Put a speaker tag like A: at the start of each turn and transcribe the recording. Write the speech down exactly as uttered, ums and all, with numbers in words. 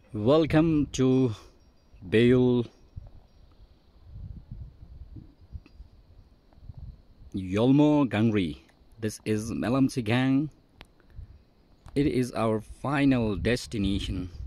A: Welcome to Beyul Yolmo Gangri. This is Melamchigyang. It is our final destination.